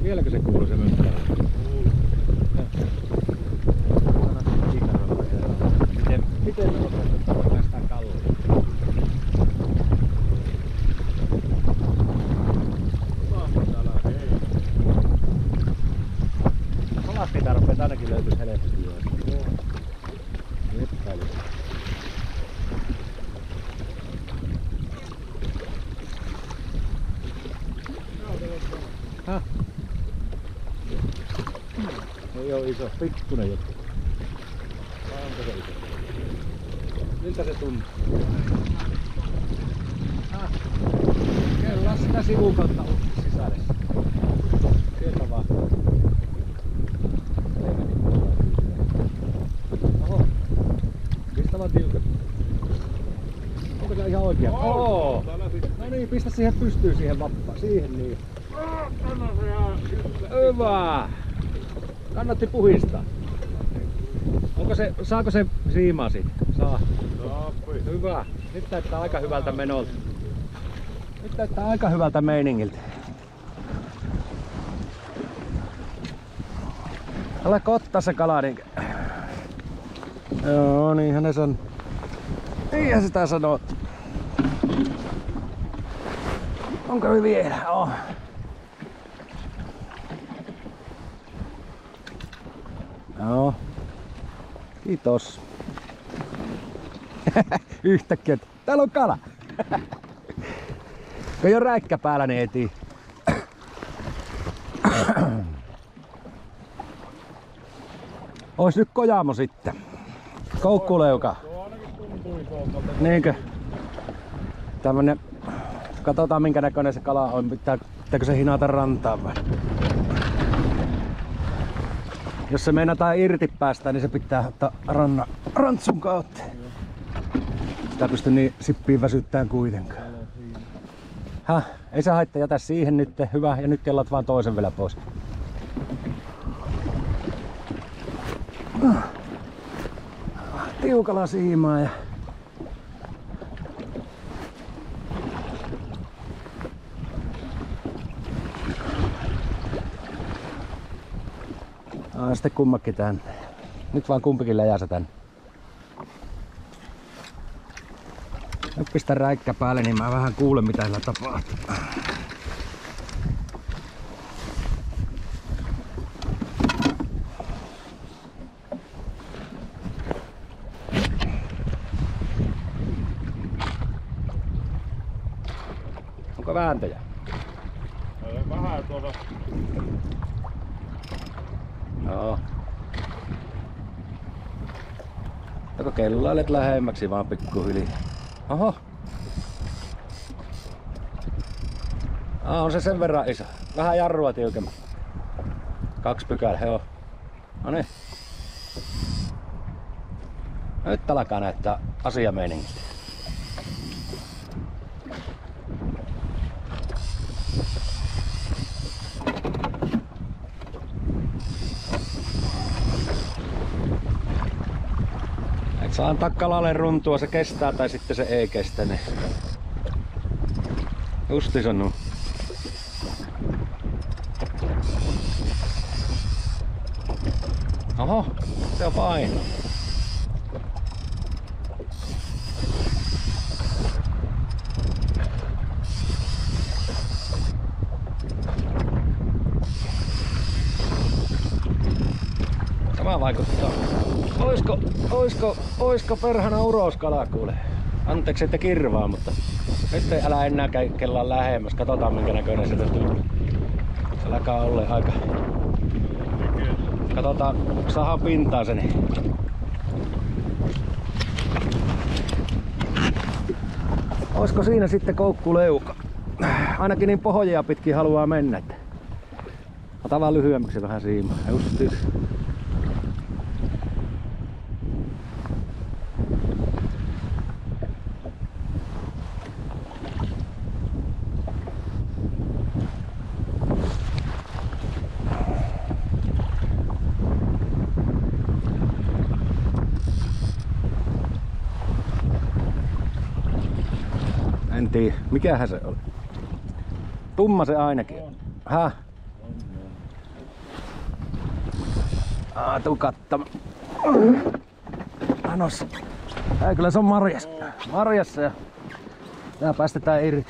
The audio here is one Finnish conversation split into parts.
Vieläkö se kuuluu se mönkkä? Miten me otetaan tästä kallia? Kalasniitä rupeat ainakin löytyisi helposti joista. Epäilyt. Häh? Ei oo iso, pikkunen juttu. Onko se iso? Miltä se tuntuu? Kellaa sitä sivun kautta sisälle. Sieltä vaan. Oho. Pistä vaan tiukat. Onko se ihan oikea? Oo! No niin, pistä siihen pystyyn siihen vappaan. Siihen niin. Hyvä! Kannatti puhistaa. Onko se, saako se siimaa siitä? Saa. Hyvä. Nyt näyttää aika hyvältä menolta. Nyt näyttää aika hyvältä meiningiltä. Alkaa ottaa se kala niin. Joo, niinhän ne on. Niinhän sitä sanoo. Onko vielä? Oh. Joo. Kiitos. Yhtäkkiä. Täällä on kala. Kun ei oo räikkä päällä, niin etii. Ois nyt kojaamo sitten. Koukkuleuka. Niinkö? Tämmönen. Katsotaan minkä näköinen se kala on. Pitääkö se hinata rantaan vai? Jos se meinataan irti päästä, niin se pitää ottaa rantsun kautta. Sitä pysty niin sippiin väsyttään kuitenkaan. Häh? Ei se haittaa, jätä siihen nyt. Hyvä. Ja nyt kellat vaan toisen vielä pois. Tiukalla siimaa ja... Sitten kummakin tänne. Nyt vaan kumpikin läjäsä tänne. Nyt pistä räikkä päälle, niin mä vähän kuulen mitä sillä tapahtuu. Onko vääntöjä? Vähän tuolla. Joo. Joko kellailet lähemmäksi vaan pikkuhiljaa. Oho. On se sen verran iso. Vähän jarrua tiukemmin. 2 pykälää, joo. Noniin. Nyt alkaa näyttää asiameiningistä. Saa antaa kalalle runtua, se kestää tai sitten se ei kestä. Niin. Justi sanoo. Oho, se on paino. Tämä vaikuttaa. Oisko perhana uroskala kuule? Anteeksi että kirvaa, mutta nyt ei älä enää kellaa lähemmäs. Katsotaan minkä näköinen se tulee. Se alkaa olla aika. Katsotaan, saadaan pintaan sen. Oisko siinä sitten koukkuleuka? Ainakin niin pohjia pitkin haluaa mennä. Ota vaan lyhyemmäksi vähän siimaa. Justiin. Mikähän se oli? Tumma se ainakin. Häh? Tuu kattamaan. Anos. Kyllä se on marjassa ja tää päästetään irti.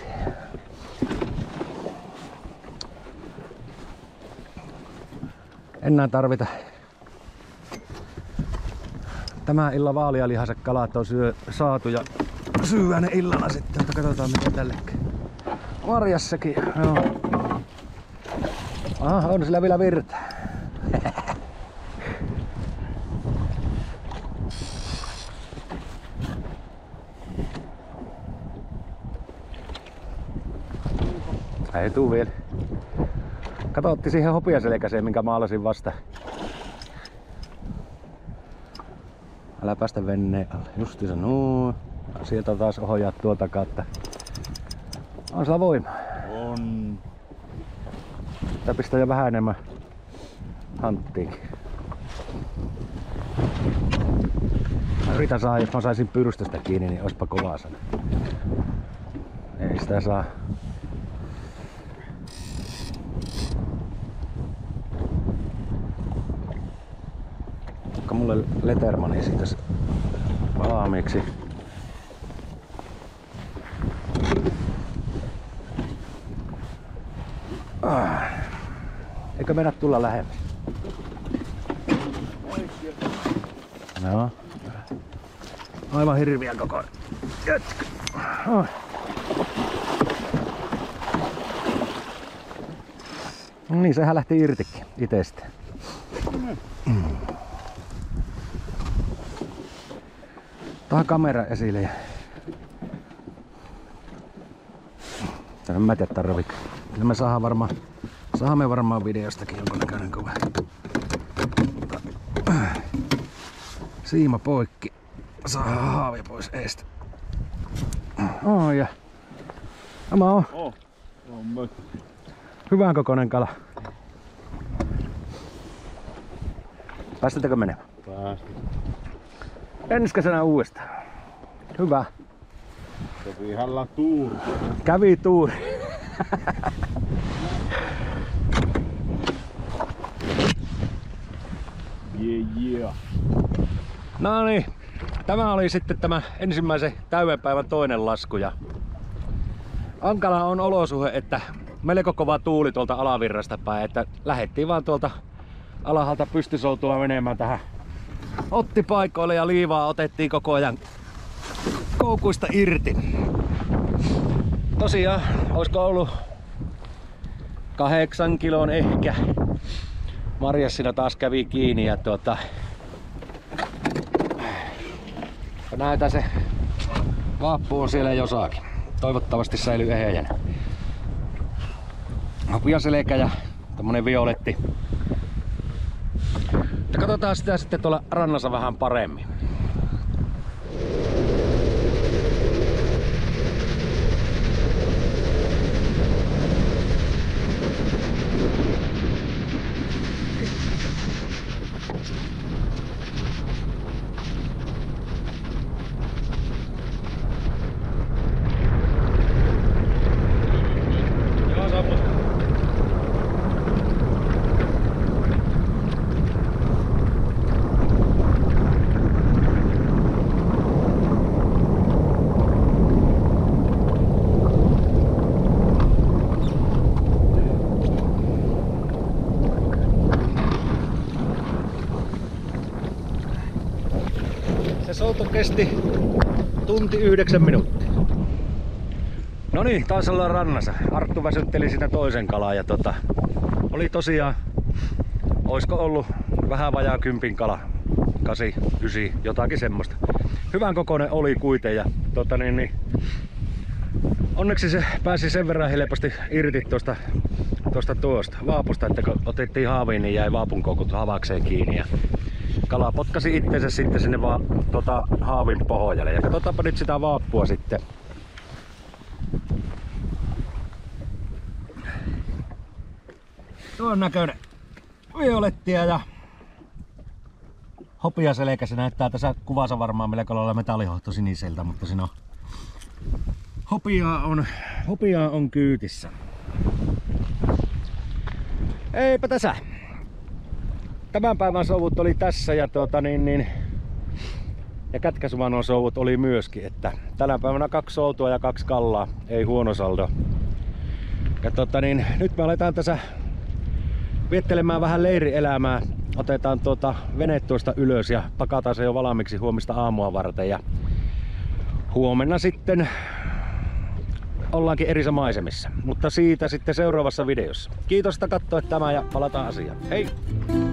Enää tarvita. Tämän illan vaalialihaset kalat on saatu ja syödään ne illalla sitten, mutta katsotaan miten tälle käy. Marjassakin, joo. Aha, on sillä vielä virta. Ei tuu vielä. Katsotti siihen hopeaselkäseen, minkä maalasin vasta. Älä päästä veneen alle. Justiinsa nuu. Sieltä taas ohjaa tuolta kautta. On sillä voimaa. On. Tää pistää jo vähän enemmän hanttiinkin. Yritän saada, jos mä saisin pyrstöstä kiinni, niin oispa kovaa sana. Ei sitä saa. Mulle Letermani siitä valmiiksi. Eikö mennä tulla lähemmäs? No. Aivan hirviä koko jätkä. Niin, sehän lähti irtikin itestä. Tähän kamera esille ja en mä tiedä tarviiko. Me saamme varmaan videostakin jonkunnäköinen kuva. Siima poikki. Saa haavi pois eestä. Ja tämä on hyvän kokoinen kala. Päästetäänkö menemään? Päästetään. Ensi kesänä uudestaan. Hyvä. Kävi ihan tuuri. Kävi tuuri. Yeah. No niin, tämä oli sitten tämä ensimmäisen täydenpäivän toinen lasku. Ja Ankala on olosuhe, että melko kova tuuli tuolta alavirrasta päin, että lähdettiin vaan tuolta alhaalta pystysoutua menemään tähän ottipaikoille ja liivaa otettiin koko ajan koukuista irti. Tosiaan, olisiko ollut 8 kilon ehkä. Marjas siinä taas kävi kiinni ja näitä se vaappu on siellä jossakin. Toivottavasti säilyy ehjänä. Hopeaselkä ja tommonen violetti. Ja katsotaan sitä sitten tuolla rannassa vähän paremmin. Souto kesti tunti 9 minuuttia. No niin, taas ollaan rannassa. Arttu väsytteli sitä toisen kalaa ja oli tosiaan, oisko ollut vähän vajaa 10 kala, 8, 9, jotakin semmoista. Hyvän kokoinen oli kuiten ja onneksi se pääsi sen verran helposti irti tuosta vaapusta, että kun otettiin haaviin, niin jäi vaapun koukut havakseen kiinni. Ja kala potkasi itsensä sitten sinne vaan haavin pohjalle. Ja katsotaanpa nyt sitä vaappua sitten. Tuon näköinen violettia ja hopeaselkä. Se näyttää tässä kuvassa varmaan melko lailla metallihohto siniseltä, mutta siinä on hopeaa on kyytissä. Eipä tässä. tämän päivän souvut oli tässä ja ja Kätkäsumanon souvut oli myöskin, että tänä päivänä 2 soutua ja 2 kallaa, ei huono saldo. Ja nyt me aletaan tässä viettelemään vähän leirielämää. Otetaan vene tuosta ylös ja pakataan se jo valmiiksi huomista aamua varten. Ja huomenna sitten ollaankin eri maisemissa, mutta siitä sitten seuraavassa videossa. Kiitos, että katsoit tämä ja palataan asiaan. Hei!